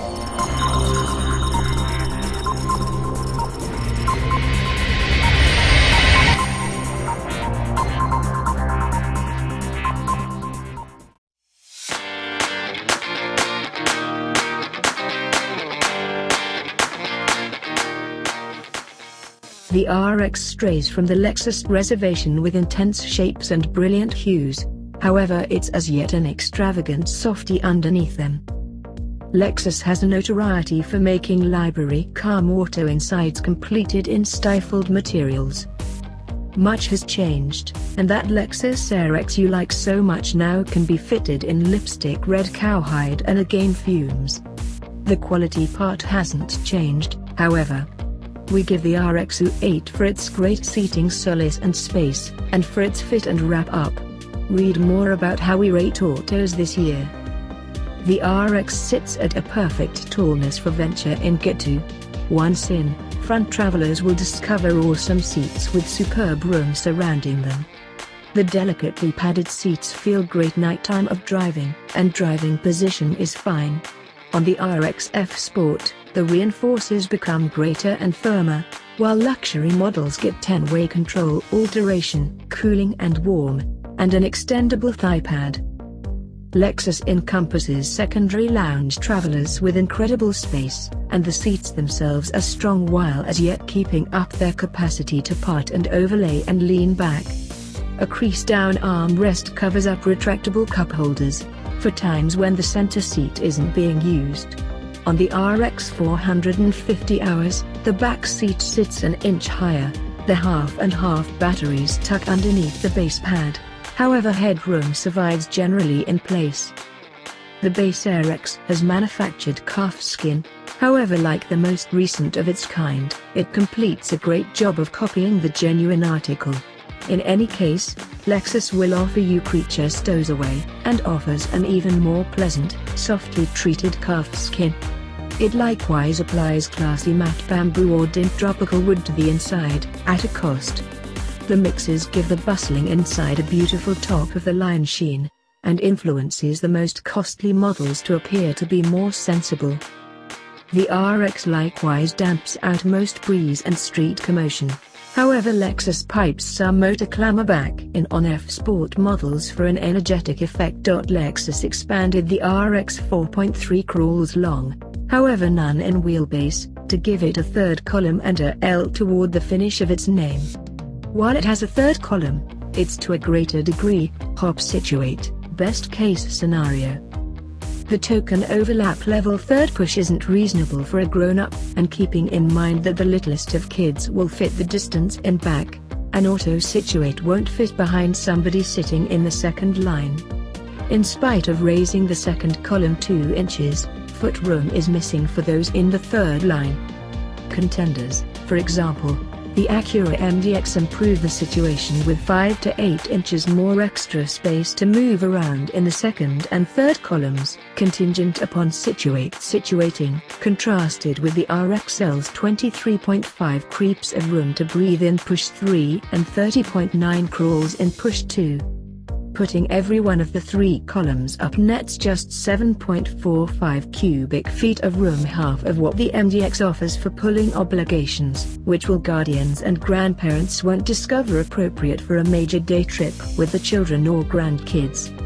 The RX strays from the Lexus reservation with intense shapes and brilliant hues. However, it's as yet an extravagant softie underneath them. Lexus has a notoriety for making library car auto insides completed in stifled materials. Much has changed, and that Lexus RX you like so much now can be fitted in lipstick red cowhide and again fumes. The quality part hasn't changed, however. We give the RX 8 for its great seating, solace and space, and for its fit and wrap up. Read more about how we rate autos this year. The RX sits at a perfect tallness for venture in get-to. Once in, front travelers will discover awesome seats with superb room surrounding them. The delicately padded seats feel great nighttime of driving, and driving position is fine. On the RX F Sport, the reinforcers become greater and firmer, while luxury models get 10-way control alteration, cooling and warm, and an extendable thigh pad. Lexus encompasses secondary lounge travelers with incredible space, and the seats themselves are strong while as yet keeping up their capacity to part and overlay and lean back. A crease-down armrest covers up retractable cup holders, for times when the center seat isn't being used. On the RX 450 hours, the back seat sits an inch higher. The half-and-half batteries tuck underneath the base pad. However, headroom survives generally in place. The base RX has manufactured calf skin. However, like the most recent of its kind, it completes a great job of copying the genuine article. In any case, Lexus will offer you creature stowaway, and offers an even more pleasant, softly treated calf skin. It likewise applies classy matte bamboo or dint tropical wood to the inside, at a cost. The mixes give the bustling inside a beautiful top-of-the-line sheen, and influences the most costly models to appear to be more sensible. The RX likewise damps out most breeze and street commotion. However, Lexus pipes some motor clamor back in on F Sport models for an energetic effect. Lexus expanded the RX 4.3 crawls long, however none in wheelbase, to give it a third column and a L toward the finish of its name. While it has a third column, it's to a greater degree, hop situate, best case scenario. The token overlap level third push isn't reasonable for a grown-up, and keeping in mind that the littlest of kids will fit the distance in back, an auto situate won't fit behind somebody sitting in the second line. In spite of raising the second column 2 inches, foot room is missing for those in the third line. Contenders, for example, the Acura MDX improve the situation with 5 to 8 inches more extra space to move around in the second and third columns, contingent upon situating, contrasted with the RXL's 23.5 creeps of room to breathe in push 3 and 30.9 crawls in push 2. Putting every one of the 3 columns up nets just 7.45 cubic feet of room, half of what the MDX offers for pulling obligations, which will guardians and grandparents won't discover appropriate for a major day trip with the children or grandkids.